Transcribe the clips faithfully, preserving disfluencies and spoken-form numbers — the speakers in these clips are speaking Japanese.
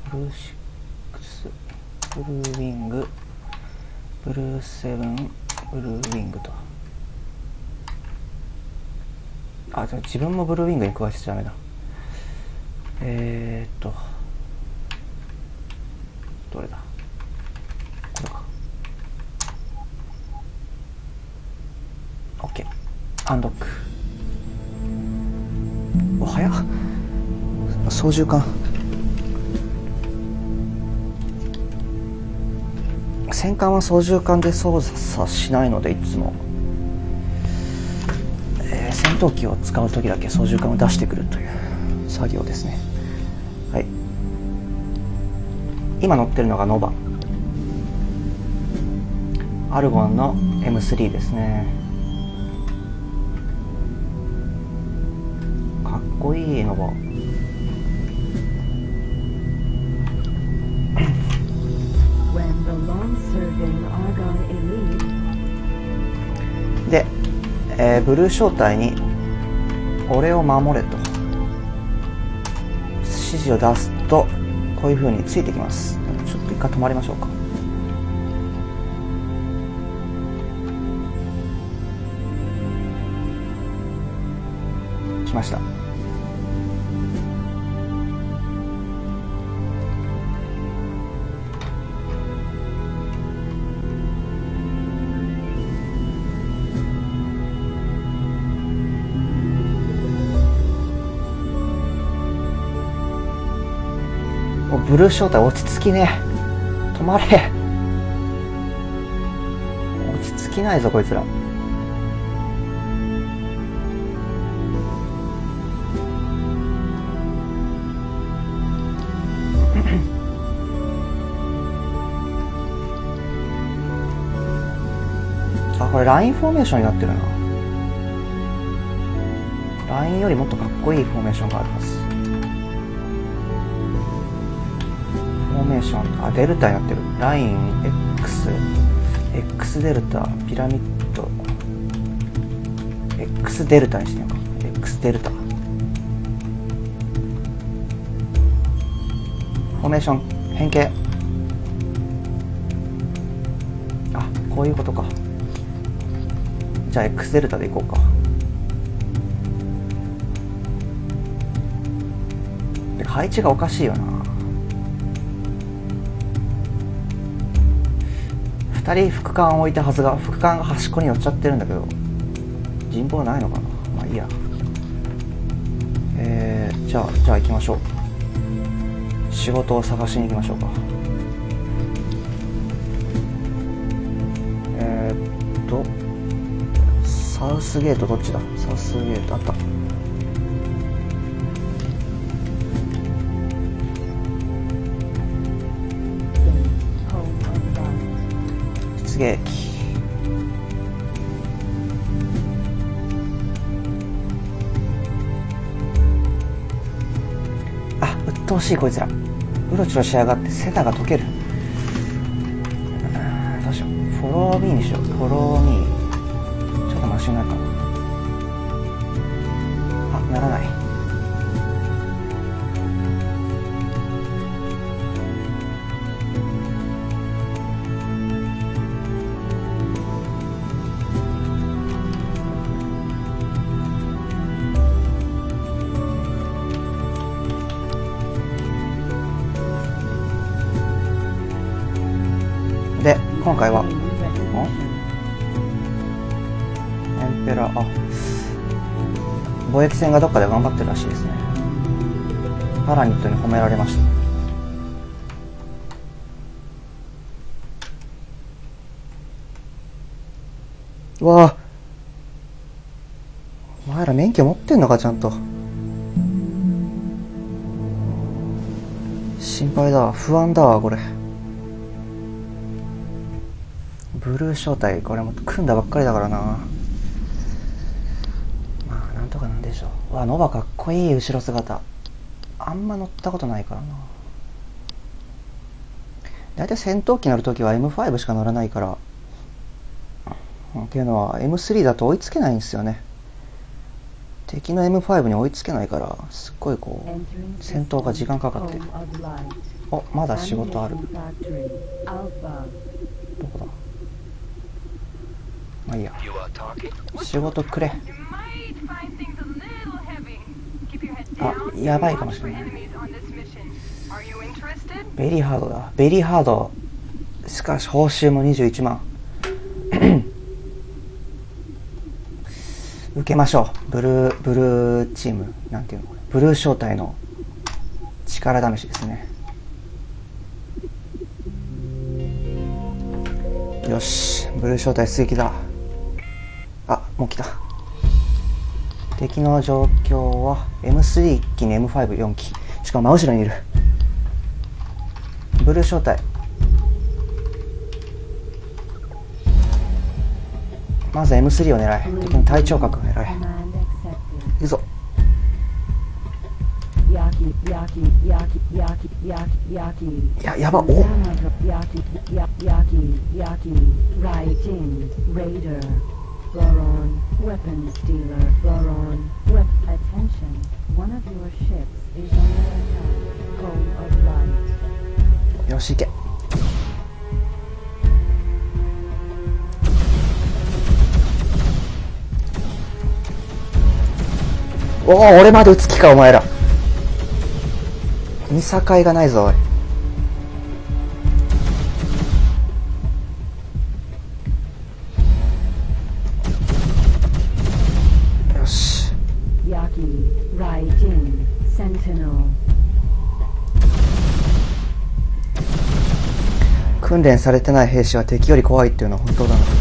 ブルーシックス、ブルーウィング、ブルーセブン、ブルーウィングと。あ、じゃあ自分もブルーウィングに加えてちゃダメだ。えーっとどれだ、これか。 OK、 アンドック。お、早っ。操縦桿、戦艦は操縦桿で操作しないので、いつも、えー、戦闘機を使う時だけ操縦桿を出してくるという作業ですね。はい、今乗ってるのがノバ、アルゴンの エムスリー ですね。かっこいいノバ。で、えー、ブルー招待に俺を守れと指示を出すと、こういう風についてきます。ちょっと一回止まりましょうか。来ました。ブルー招待落ち着きね。止まれ。落ち着きないぞこいつら。あ、これラインフォーメーションになってるな。ラインよりもっとかっこいいフォーメーションがあるはず。フォーメーション、あ、デルタになってる。ライン X、 X デルタ、ピラミッド X デルタにしてみようか。 X デルタフォーメーション変形。あ、こういうことか。じゃあ X デルタでいこうか。で、配置がおかしいよな。ふたり副艦を置いたはずが、副艦が端っこに寄っちゃってるんだけど、人望ないのかな。まあいいや。えー、じゃあじゃあ行きましょう。仕事を探しに行きましょうか。えー、っとサウスゲートどっちだ。サウスゲートあった。出撃。あ、鬱陶しいこいつら。うろちょろしやがってセタが溶ける。どうしよう。フォローミーにしよう。フォローミー。ちょっとマシになるかな。あ、ならない。で、今回はエンペラー、あ、貿易船がどっかで頑張ってるらしいですね。パラニットに褒められました。わあ、お前ら免許持ってんのかちゃんと。心配だわ、不安だわこれ。ブルー招待、これも組んだばっかりだからな。まあなんとかなんでしょう。わ、ノバかっこいい後ろ姿。あんま乗ったことないからな。だいたい戦闘機乗るときは エムファイブ しか乗らないから、っていうのは エムスリー だと追いつけないんですよね。 敵の エムファイブ に追いつけないからすっごいこう戦闘が時間かかってる。お、まだ仕事ある。どこだ。まあいいや、仕事くれ。あ、やばいかもしれない。ベリーハードだ。ベリーハード。しかし報酬もにじゅういちまん受けましょう。ブルーブルーチームなんていうの、ブルー招待の力試しですね。よし、ブルー招待出撃だ。あ、もう来た。敵の状況は エムスリー いっ機に エムファイブよん 機、しかも真後ろにいる。ブルー招待、まず エムスリー を狙え。敵の隊長角を狙え。いくぞ。や、やば、およし、行け。おお、俺まで撃つ気かお前ら。見境がないぞおい。よし、訓練されてない兵士は敵より怖いっていうのは本当だな。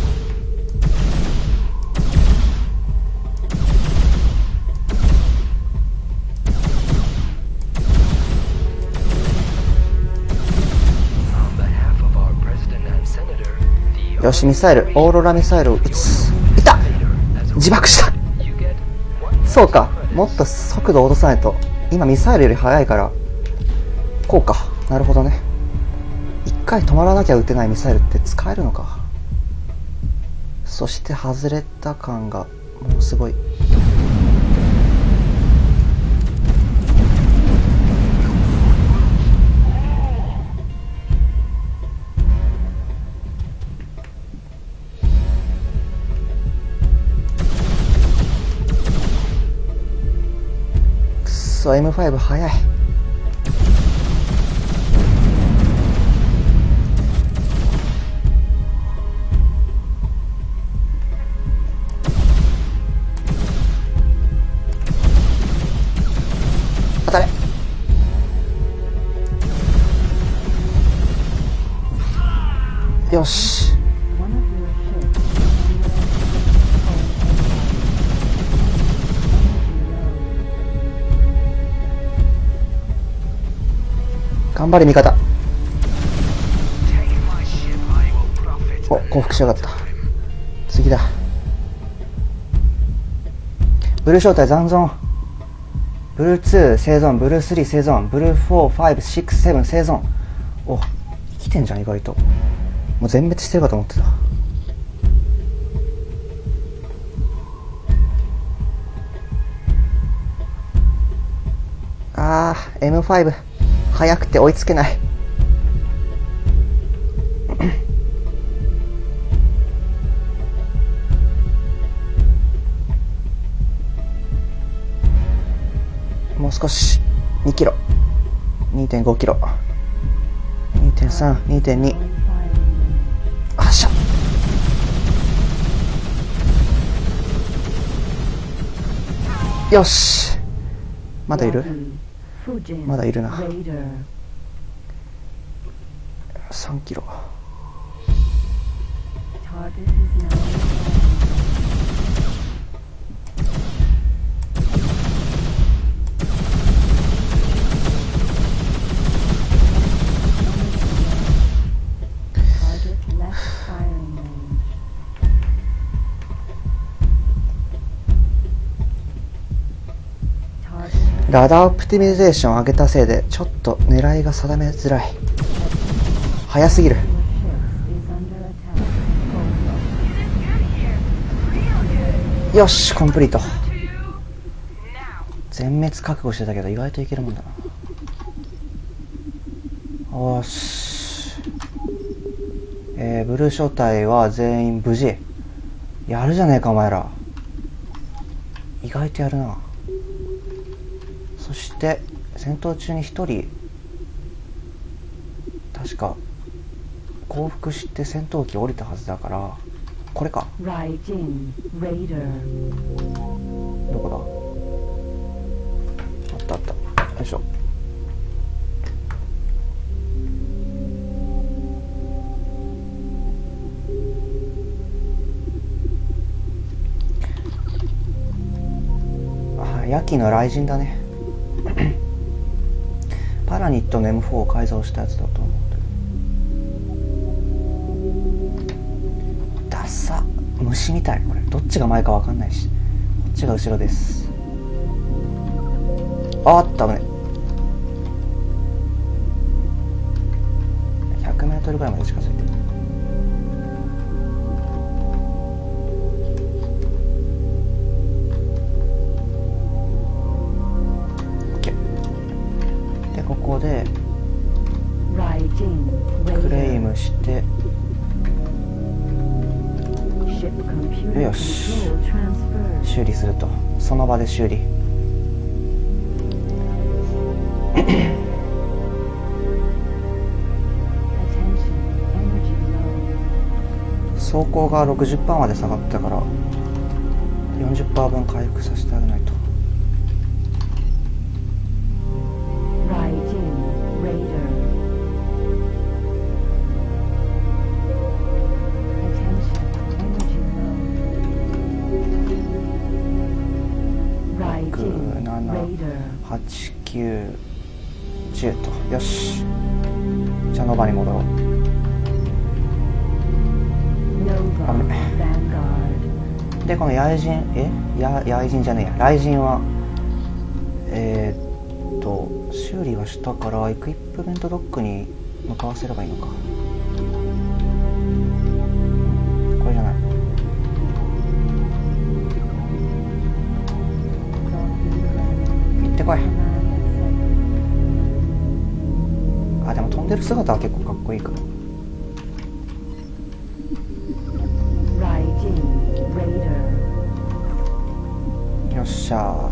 よし、ミサイル、オーロラミサイルを撃つ。いた！自爆した。そうか、もっと速度を落とさないと。今ミサイルより速いからこうか。なるほどね。一回止まらなきゃ撃てないミサイルって使えるのか。そして外れた感がもうすごい。エムファイブ 速い。当たれ。よし、頑張れ味方。お、降伏しやがった。次だ。ブルー招待残存。ブルーツー生存、ブルースリー生存、ブルーフォー、ファイブ、シックス、セブン生存。お、生きてんじゃん意外と。もう全滅してるかと思ってた。あー、エムファイブ速くて追いつけない。もう少し。にキロ、 にてんごキロ、 にてんさん、にてんに。 発射。よし、まだいる？まだいるな。さんキロ。ラダーオプティミゼーションを上げたせいでちょっと狙いが定めづらい。早すぎる。よし、コンプリート。 全滅覚悟してたけど意外といけるもんだな。よし、えー、ブルー小隊は全員無事。やるじゃねえかお前ら。意外とやるな。そして戦闘中にひとり確か降伏して戦闘機降りたはずだから、これか。どこだ。あったあった。よいしょ。あ、ヤキの雷神だね。パラニットの エムフォー を改造したやつだと思う。ダッサ、虫みたい。これどっちが前か分かんないし、こっちが後ろです。あーっと危ね。ひゃくメートルぐらいまで近づいてる。でここでクレイムしてよし、修理すると。その場で修理。走行が ろくじゅっパーセント まで下がったから よんじゅっパーセント 分回復させてあげないと。はち、きゅう、じゅうと。よし、じゃあノバに戻ろう。でこの野人、えや野人じゃねえや雷神はえー、っと修理はしたからエクイップメントドックに向かわせればいいのか。これじゃない。行ってこい。あ、でも飛んでる姿は結構かっこいいから。よっしゃ。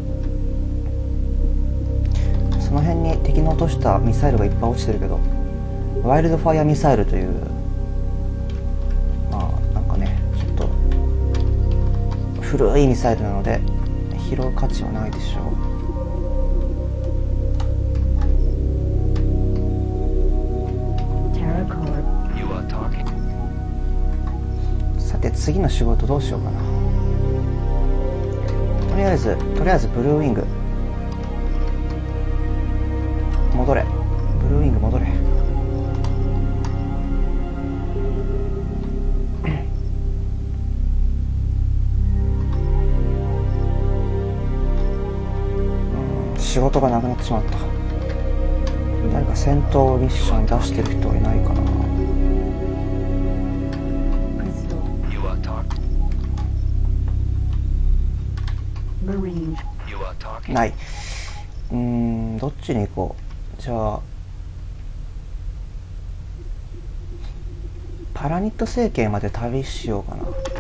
その辺に敵の落としたミサイルがいっぱい落ちてるけど、ワイルドファイアミサイルという、まあなんかねちょっと古いミサイルなので拾う価値はないでしょう。さて次の仕事どうしようかな。とりあえずとりあえずブルーウィング戻れ。ブルーウィング戻れ。うん、仕事がなくなってしまった。誰か戦闘ミッション出してる人はいないかな。ない。うーん、どっちに行こう。じゃあパラニット政権まで旅しようかな。